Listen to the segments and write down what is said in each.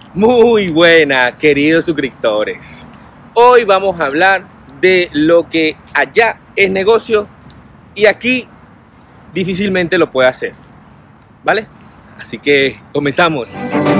Muy buenas, queridos suscriptores. Hoy vamos a hablar de lo que allá es negocio y aquí difícilmente lo puede hacer, ¿vale? Así que comenzamos.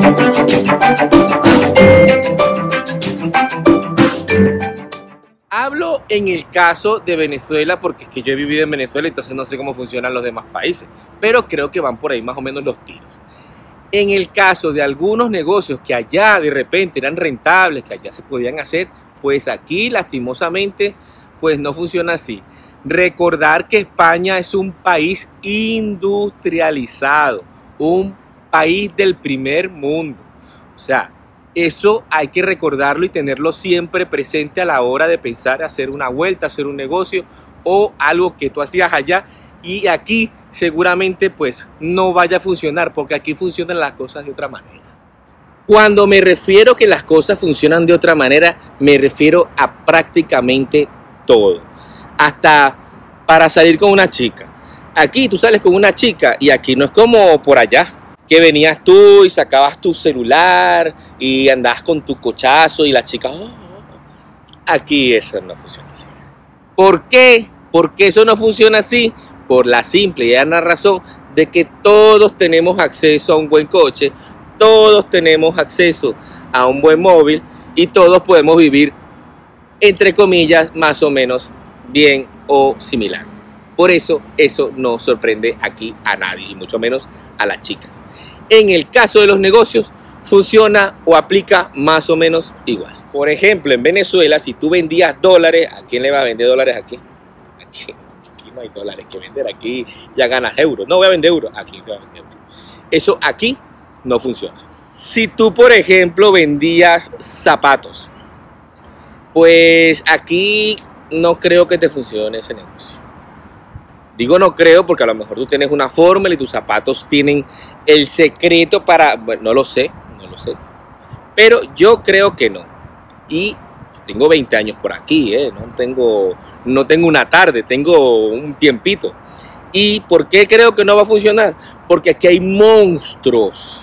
Hablo en el caso de Venezuela porque es que yo he vivido en Venezuela, entonces no sé cómo funcionan los demás países, pero creo que van por ahí más o menos los tiros. En el caso de algunos negocios que allá de repente eran rentables, que allá se podían hacer, pues aquí lastimosamente pues no funciona así. Recordar que España es un país industrializado, un país del primer mundo. O sea, eso hay que recordarlo y tenerlo siempre presente a la hora de pensar hacer una vuelta, hacer un negocio o algo que tú hacías allá y aquí seguramente pues no vaya a funcionar porque aquí funcionan las cosas de otra manera. Cuando me refiero que las cosas funcionan de otra manera, me refiero a prácticamente todo. Hasta para salir con una chica. Aquí tú sales con una chica y aquí no es como por allá, que venías tú y sacabas tu celular y andabas con tu cochazo y la chica... Aquí eso no funciona así. ¿Por qué? Porque eso no funciona así. Por la simple y llana razón de que todos tenemos acceso a un buen coche, todos tenemos acceso a un buen móvil y todos podemos vivir, entre comillas, más o menos bien o similar. Por eso no sorprende aquí a nadie y mucho menos a las chicas. En el caso de los negocios, funciona o aplica más o menos igual. Por ejemplo, en Venezuela, si tú vendías dólares, ¿a quién le va a vender dólares aquí? Aquí no hay dólares que vender, aquí ya ganas euros. No voy a vender euros, aquí voy a vender euros. Eso aquí no funciona. Si tú, por ejemplo, vendías zapatos, pues aquí no creo que te funcione ese negocio. Digo no creo porque a lo mejor tú tienes una fórmula y tus zapatos tienen el secreto para... Bueno, no lo sé. Pero yo creo que no. Y tengo 20 años por aquí, no tengo una tarde, tengo un tiempito. ¿Y por qué creo que no va a funcionar? Porque aquí hay monstruos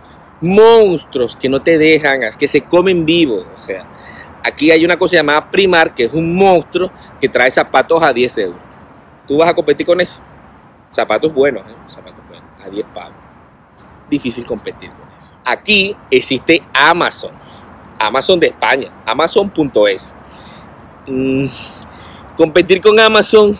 que no te dejan, que se comen vivos. O sea, aquí hay una cosa llamada Primark, que es un monstruo que trae zapatos a 10 euros. ¿Tú vas a competir con eso? Zapatos buenos, a 10 pavos. Difícil competir con eso. Aquí existe Amazon de España, Amazon.es. Competir con Amazon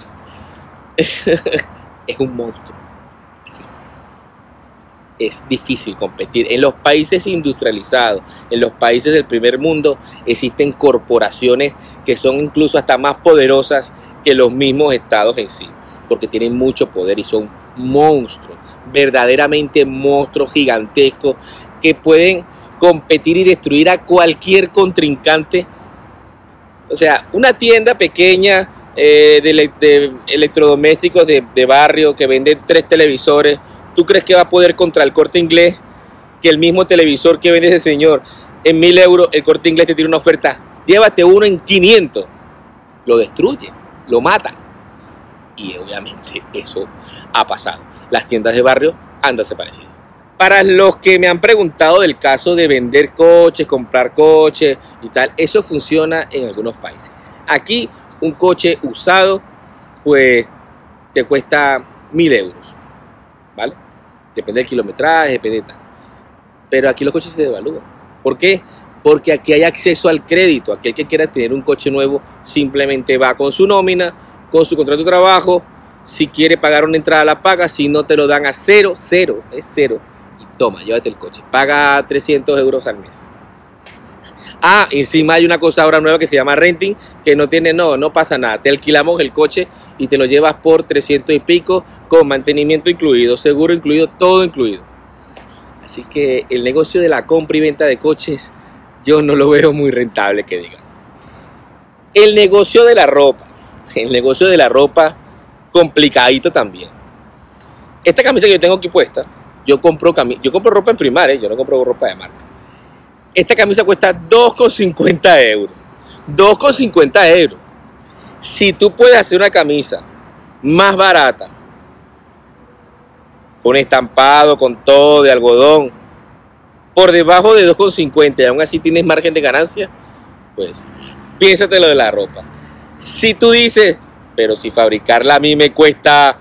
es un monstruo. Así. Es difícil competir. En los países industrializados, en los países del primer mundo, existen corporaciones que son incluso hasta más poderosas que los mismos estados en sí, porque tienen mucho poder y son monstruos, verdaderamente monstruos gigantescos que pueden competir y destruir a cualquier contrincante. O sea, una tienda pequeña de electrodomésticos de barrio que vende 3 televisores, ¿tú crees que va a poder contra el Corte Inglés? Que el mismo televisor que vende ese señor en 1000 euros, el Corte Inglés te tiene una oferta, llévate uno en 500. Lo destruye, lo mata. Y obviamente eso ha pasado. Las tiendas de barrio han desaparecido. Para los que me han preguntado del caso de vender coches, comprar coches y tal, eso funciona en algunos países. Aquí un coche usado pues te cuesta 1000 euros, ¿vale? Depende del kilometraje, depende de tal. Pero aquí los coches se devalúan. ¿Por qué? Porque aquí hay acceso al crédito. Aquel que quiera tener un coche nuevo simplemente va con su nómina, con su contrato de trabajo. Si quiere pagar una entrada la paga, si no te lo dan a cero, es cero. Toma, llévate el coche, paga 300 euros al mes. Ah, encima hay una cosa ahora nueva que se llama renting, que no pasa nada. Te alquilamos el coche y te lo llevas por 300 y pico, con mantenimiento incluido, seguro incluido, todo incluido. Así que el negocio de la compra y venta de coches, yo no lo veo muy rentable, que diga. El negocio de la ropa, complicadito también. Esta camisa que yo tengo aquí puesta, yo compro ropa en Primark, yo no compro ropa de marca. Esta camisa cuesta 2,50 euros. 2,50 euros. Si tú puedes hacer una camisa más barata, con estampado, con todo de algodón, por debajo de 2,50 y aún así tienes margen de ganancia, pues piénsate lo de la ropa. Si tú dices, pero si fabricarla a mí me cuesta,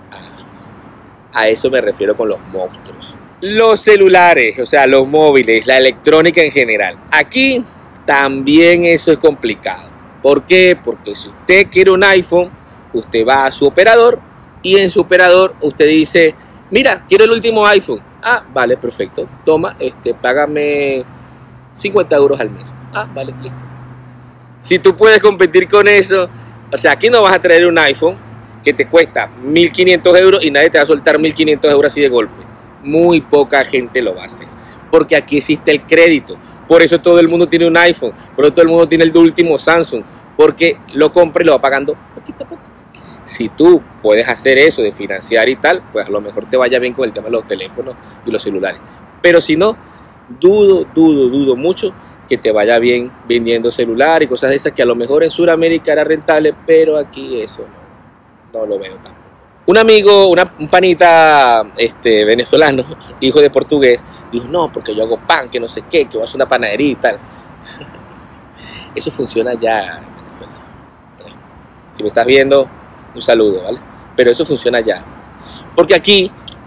a eso me refiero con los monstruos. Los celulares, o sea, los móviles, la electrónica en general. Aquí también eso es complicado. ¿Por qué? Porque si usted quiere un iPhone, usted va a su operador y en su operador usted dice, mira, quiero el último iPhone. Ah, vale, perfecto. Toma, págame 50 euros al mes. Ah, vale, listo. Si tú puedes competir con eso, o sea, aquí no vas a traer un iPhone que te cuesta 1.500 euros y nadie te va a soltar 1.500 euros así de golpe. Muy poca gente lo va a hacer, porque aquí existe el crédito. Por eso todo el mundo tiene un iPhone, por eso todo el mundo tiene el último Samsung, porque lo compra y lo va pagando poquito a poco. Si tú puedes hacer eso de financiar y tal, pues a lo mejor te vaya bien con el tema de los teléfonos y los celulares. Pero si no, dudo mucho que te vaya bien vendiendo celular y cosas de esas, que a lo mejor en Sudamérica era rentable, pero aquí eso no lo veo tampoco. Un amigo, un panita venezolano, hijo de portugués, dijo, no, porque yo hago pan, que no sé qué, que voy a hacer una panadería y tal. Eso funciona ya en Venezuela. Si me estás viendo, un saludo, ¿vale? Pero eso funciona ya. Porque aquí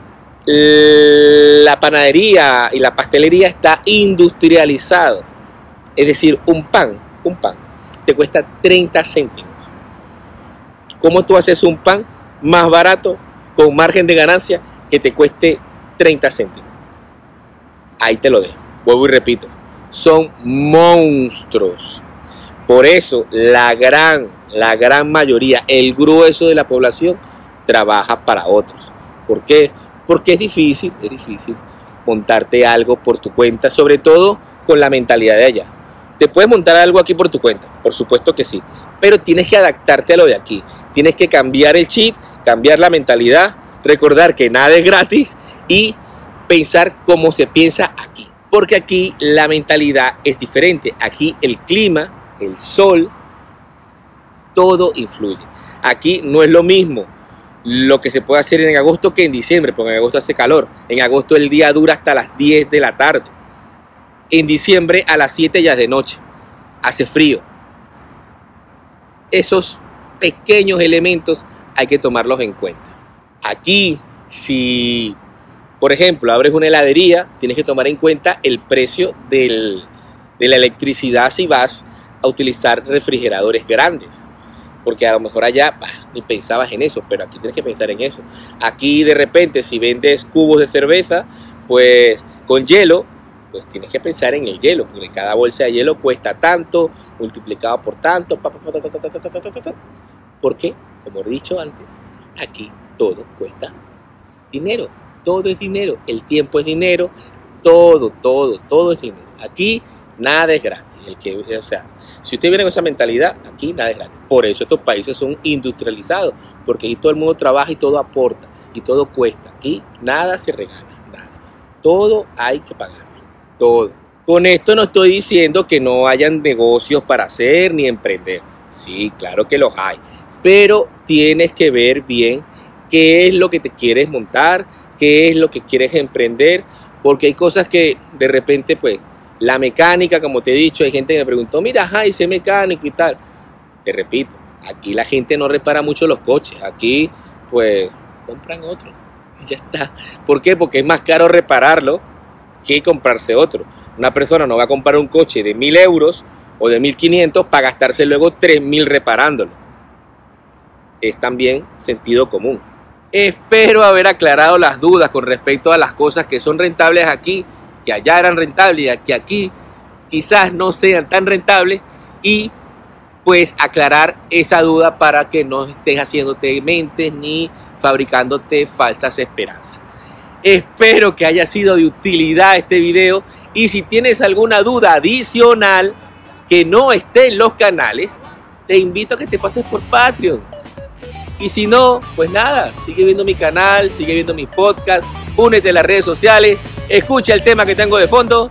la panadería y la pastelería está industrializado. Es decir, un pan te cuesta 30 céntimos. ¿Cómo tú haces un pan más barato, con margen de ganancia, que te cueste 30 céntimos? Ahí te lo dejo. Vuelvo y repito, son monstruos. Por eso la gran mayoría, el grueso de la población, trabaja para otros. ¿Por qué? Porque es difícil montarte algo por tu cuenta, sobre todo con la mentalidad de allá. ¿Te puedes montar algo aquí por tu cuenta? Por supuesto que sí, pero tienes que adaptarte a lo de aquí. Tienes que cambiar el chip, cambiar la mentalidad, recordar que nada es gratis y pensar como se piensa aquí. Porque aquí la mentalidad es diferente. Aquí el clima, el sol, todo influye. Aquí no es lo mismo lo que se puede hacer en agosto que en diciembre, porque en agosto hace calor. En agosto el día dura hasta las 10 de la tarde. En diciembre a las 7 ya es de noche. Hace frío. Esos pequeños elementos hay que tomarlos en cuenta. Aquí, si, por ejemplo, abres una heladería, tienes que tomar en cuenta el precio de la electricidad si vas a utilizar refrigeradores grandes. Porque a lo mejor allá ni pensabas en eso, pero aquí tienes que pensar en eso. Aquí de repente si vendes cubos de cerveza, pues con hielo, pues tienes que pensar en el hielo, porque cada bolsa de hielo cuesta tanto, multiplicado por tanto, porque, como he dicho antes, aquí todo cuesta dinero, todo es dinero, el tiempo es dinero, todo es dinero. Aquí nada es gratis. O sea, si usted viene con esa mentalidad, aquí nada es gratis. Por eso estos países son industrializados, porque aquí todo el mundo trabaja y todo aporta y todo cuesta. Aquí nada se regala, nada. Todo hay que pagarlo, todo. Con esto no estoy diciendo que no hayan negocios para hacer ni emprender. Sí, claro que los hay, pero tienes que ver bien qué es lo que te quieres montar, qué es lo que quieres emprender, porque hay cosas que de repente pues la mecánica, como te he dicho, hay gente que me preguntó, mira, hice mecánico y tal. Te repito, aquí la gente no repara mucho los coches. Aquí, pues, compran otro y ya está. ¿Por qué? Porque es más caro repararlo que comprarse otro. Una persona no va a comprar un coche de 1.000 euros o de 1.500 para gastarse luego 3.000 reparándolo. Es también sentido común. Espero haber aclarado las dudas con respecto a las cosas que son rentables aquí, que allá eran rentables y que aquí quizás no sean tan rentables, y pues aclarar esa duda para que no estés haciéndote mentes ni fabricándote falsas esperanzas. Espero que haya sido de utilidad este video, y si tienes alguna duda adicional que no esté en los canales, te invito a que te pases por Patreon. Y si no, pues nada, sigue viendo mi canal, sigue viendo mis podcasts, únete a las redes sociales, escucha el tema que tengo de fondo.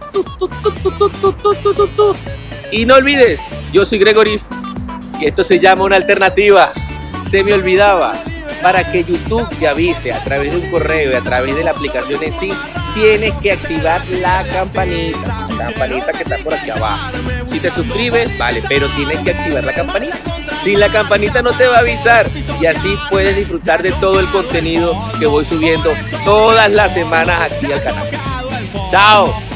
Y no olvides, yo soy Gregory y esto se llama Una Alternativa. Se me olvidaba. Para que YouTube te avise a través de un correo y a través de la aplicación en sí, tienes que activar la campanita que está por aquí abajo. Si te suscribes, vale, pero tienes que activar la campanita. Sin la campanita no te va a avisar y así puedes disfrutar de todo el contenido que voy subiendo todas las semanas aquí al canal. ¡Chao!